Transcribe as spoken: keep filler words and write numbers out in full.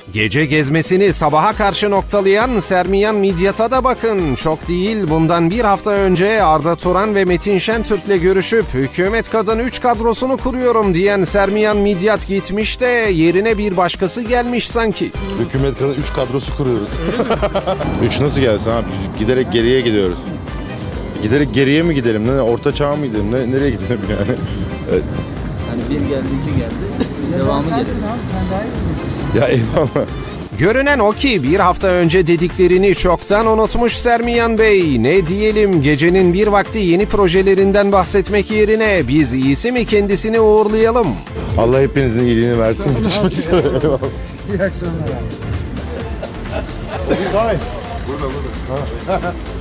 Gece gezmesini sabaha karşı noktalayan Sermiyan Midyat'a da bakın. Çok değil, bundan bir hafta önce Arda Turan ve Metin Şentürk'le görüşüp hükümet kadın üç kadrosunu kuruyorum diyen Sermiyan Midyat gitmiş de yerine bir başkası gelmiş sanki. Hükümet kadın üç kadrosu kuruyoruz. üç nasıl gelsin abi? Giderek geriye gidiyoruz. Giderek geriye mi gidelim? Ne, orta çağa mı gidelim? Ne, nereye gidelim yani? Evet. Hani bir geldi, iki geldi. Devamı geldi. Ya eyvallah. Görünen o ki bir hafta önce dediklerini çoktan unutmuş Sermiyan Bey. Ne diyelim, gecenin bir vakti yeni projelerinden bahsetmek yerine biz iyisi mi kendisini uğurlayalım. Allah hepinizin iyiliğini versin. Görüşmek üzere. Eyvallah. İyi akşamlar abi. Burada burada.